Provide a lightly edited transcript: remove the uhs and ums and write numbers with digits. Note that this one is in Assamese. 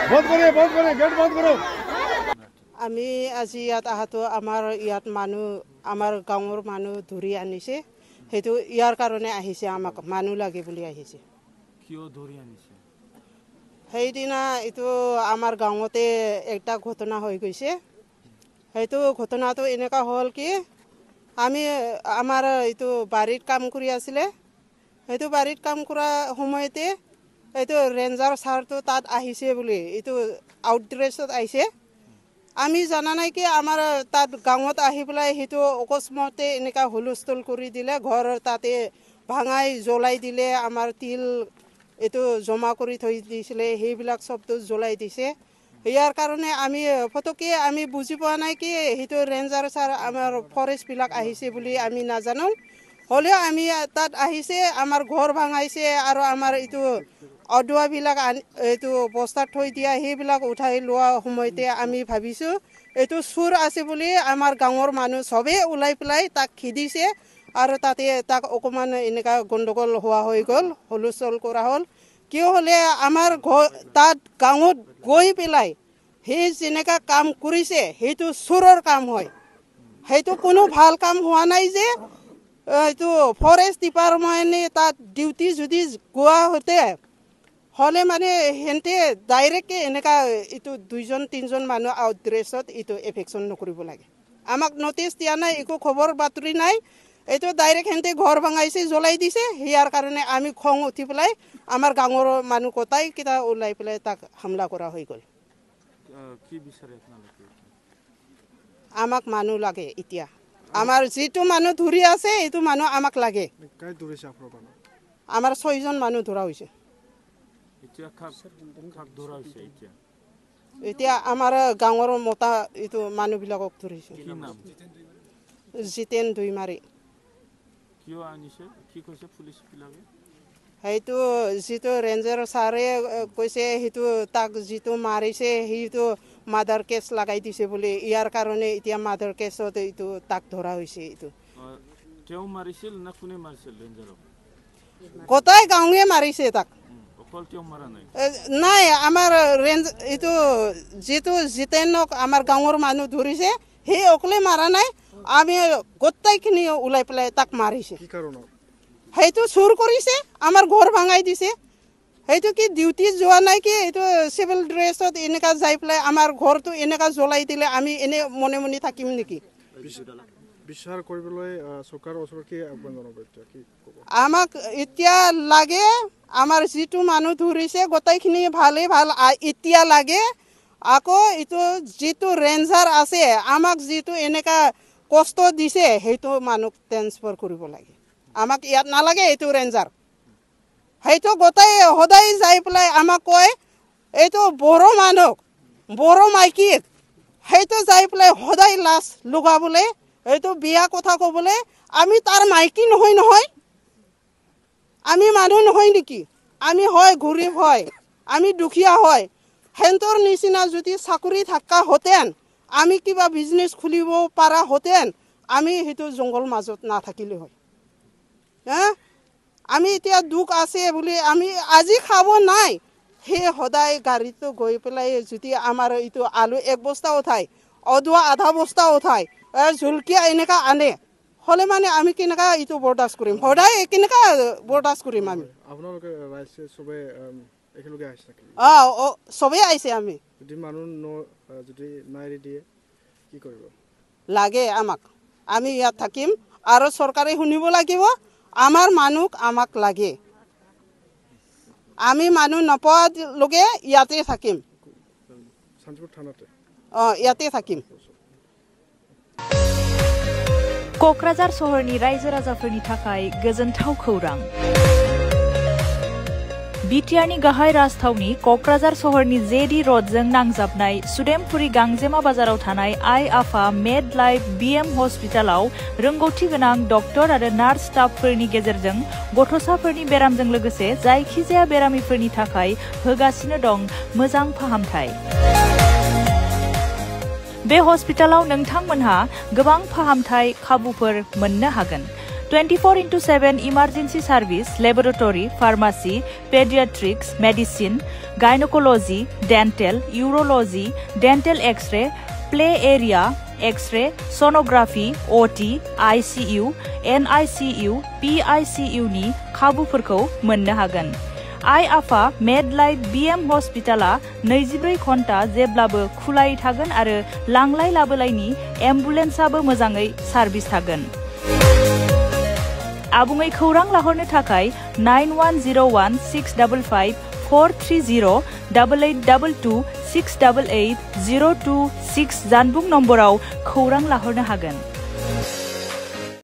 আমি আজি ইয়াত আহাতো ইয়াত মানুহ আমাৰ গাঁৱৰ মানুহ ধৰি আনিছে সেইটো ইয়াৰ কাৰণে আহিছে আমাক মানুহ লাগে বুলি আহিছে কিয় ধৰি আনিছে সেইদিনা এইটো আমাৰ গাঁৱতে একটা ঘটনা হৈ গৈছে সেইটো ঘটনাটো এনেকা হ'ল কি আমি আমাৰ এইটো বাৰীত কাম কৰি আছিলে সেইটো বাৰীত কাম কৰা সময়তে এইটো ৰেঞ্জাৰ ছাৰটো তাত আহিছে বুলি এইটো আউটড্ৰেছত আহিছে আমি জানা নাই কি আমাৰ তাত গাঁৱত আহি পেলাই সেইটো অকস্মাতে এনেকা হুলস্থুল কৰি দিলে ঘৰ তাতে ভাঙাই জ্বলাই দিলে আমাৰ তিল এইটো জমা কৰি থৈ দিছিলে সেইবিলাক সবটো জ্বলাই দিছে ইয়াৰ কাৰণে আমি ফটকে আমি বুজি পোৱা নাই কি সেইটো ৰেঞ্জাৰ ছাৰ আমাৰ ফৰেষ্টবিলাক আহিছে বুলি আমি নাজানো হ'লেও আমি তাত আহিছে আমাৰ ঘৰ ভাঙাইছে আৰু আমাৰ এইটো অডুৱাবিলাক এইটো বস্তাত থৈ দিয়া সেইবিলাক উঠাই লোৱা সময়তে আমি ভাবিছোঁ এইটো চুৰ আছে বুলি আমাৰ গাঁৱৰ মানুহ সবেই ওলাই পেলাই তাক খেদিছে আৰু তাতে তাক অকণমান এনেকা গণ্ডগোল হোৱা হৈ গ'ল হুলস্থুল কৰা হ'ল কিয় হ'লে আমাৰ তাত গাঁৱত গৈ পেলাই সেই যেনেকা কাম কৰিছে সেইটো চুৰৰ কাম হয় সেইটো কোনো ভাল কাম হোৱা নাই যে এইটো ফৰেষ্ট ডিপাৰ্টমেণ্টে তাত ডিউটি যদি গোৱা হ'লে মানে সিহঁতে ডাইৰেক্টকে এনেকা এইটো 2-3জন মানুহ আউটড্ৰেছত এইটো এফেকশ্যন নকৰিব লাগে আমাক নটিচ দিয়া নাই একো খবৰ বাতৰি নাই এইটো ডাইৰেক্ট সিহঁতে ঘৰ ভাঙাইছে জ্বলাই দিছে ইয়াৰ কাৰণে আমি খং উঠি পেলাই আমাৰ গাঁৱৰ মানুহ কটাইকেইটা ওলাই পেলাই তাক হামলা কৰা হৈ গ'ল কি বিচাৰে আপোনালোকে আমাক মানুহ লাগে এতিয়া আমাৰ যিটো মানুহ ধৰি আছে এইটো মানুহ আমাক লাগে আমাৰ 6জন মানুহ ধৰা হৈছে এতিয়া আমাৰ গাঁৱৰ মতা এইটো মানুহবিলাকক ধৰিছে জিতেন দুইমাৰী কিয় আনিছে কি কৈছে পুলিচবিলাকে সেইটো যিটো ৰেঞ্জাৰ ছাৰে কৈছে সেইটো তাক যিটো মাৰিছে সেইটো মাৰ্ডাৰ কেছ লগাই দিছে বুলি ইয়াৰ কাৰণে এতিয়া মাৰ্ডাৰ কেছত এইটো তাক ধৰা হৈছে এইটো তেওঁ মাৰিছিল না কোনে মাৰিছিল ৰেঞ্জাৰক গোটাই গাঁৱে মাৰিছে তাক অকল তেওঁ মাৰা নাই নাই আমাৰ ৰেঞ্জ এইটো যিটো জিতেনক আমাৰ গাঁৱৰ মানুহ ধৰিছে সেই অকলে মাৰা নাই আমি গোটাইখিনি ওলাই পেলাই তাক মাৰিছে সেইটো চুৰ কৰিছে আমাৰ ঘৰ ভাঙাই দিছে সেইটো কি ডিউটি যোৱা নাই কি এইটো চিভিল ড্ৰেছত এনেকা যাই পেলাই আমাৰ ঘৰটো এনেকা জ্বলাই দিলে আমি এনে মনে মনে থাকিম নেকি বিচাৰ কৰিবলৈ চৰকাৰৰ ওচৰত কি আহ্বান জনাব কি ক'ব আমাক এতিয়া লাগে আমাৰ যিটো মানুহ ধৰিছে গোটেইখিনি ভালেই ভাল এতিয়া লাগে আকৌ এইটো যিটো ৰেঞ্জাৰ আছে আমাক যিটো এনেকা কষ্ট দিছে সেইটো মানুহ ট্ৰেন্সফাৰ কৰিব লাগে আমাক ইয়াত নালাগে এইটো ৰেঞ্জাৰ সেইটো গোটাই সদায় যাই পেলাই আমাক কয় এইটো বড়ো মানুহ বড়ো মাইকীক সেইটো যাই পেলাই সদায় লাজ লগাবলৈ এইটো বিয়া কথা ক'বলৈ আমি তাৰ মাইকী নহয় আমি মানুহ নহয় নেকি আমি হয় গৰীব হয় আমি দুখীয়া হয় হেঁতৰ নিচিনা যদি চাকৰি থকা হেঁতেন আমি কিবা বিজনেছ খুলিব পৰা হেঁতেন আমি সেইটো জংঘল মাজত নাথাকিলে হয় আমি এতিয়া দুখ আছে বুলি আমি আজি খাব নাই সেই সদায় গাড়ীটো গৈ পেলাই যদি আমাৰ এইটো আলু 1 বস্তা উঠাই অদুৱা আধা বস্তা উঠাই জলকীয়া এনেকা আনে হ'লে মানে আমি কেনেকা এইটো বৰদাস্ত কৰিম সদায় কেনেকা বৰদাস্ত কৰিম আমি আপোনালোকে ৰাইজে সবে একেলগে আহিছে সবেই আহিছে আমি যদি মানুহ যদি নাই দিয়ে কি কৰিব লাগে আমাক আমি ইয়াত থাকিম আৰু চৰকাৰে শুনিব লাগিব আমাৰ মানুহ আমাক লাগে আমি মানুহ নপোৱালৈকে ইয়াতে থাকিম ইয়াতে থাকিম क'क्राझार सहरनि रायजो राजाफोरनि थाखाय गोजोनथाव खौरां बिटिआरनि गाहाय राजथावनि क'क्राझार सहरनि जेडी र'डजों नांजाबनाय सुदेमपुरी गांजेमा बाजाराव थानाय आइ आफा मेड लाइफ बिएम हस्पिटालाव रोंगौथि गोनां डक्टर आरो नार्स स्टाफफोरनि गेजेरजों गथ'साफोरनि बेरामजों लोगोसे जायखिजाया बेरामिफोरनि थाखाय होगासिनो दं मोजां फाहामथाय बे हस्पिटालाव नोंथांमोनहा गोबां फाहामथाय खाबुफोर मोननो हागोन 24/7 emergency service, laboratory, pharmacy, paediatrics, medicine, gynaecology, dental, urology, dental x-ray, play area, x-ray, sonography, OT, ICU, NICU, PICU नि खाबुफोरखौ मोननो हागोन। आइ आफा मेडलाइफ बीएम हस्पिटाला 24 घन्टा जेब्लाबो खुलायै थागोन आरो लांलाय लाबोलायनि एम्बुलेन्सआबो मोजाङै सार्भिस थागोन। आबुङै खौरां लाहरनो थाखाय 9101 655 430 8822 688 026 जानबुं नम्बराव खौरां लाहरनो हागोन।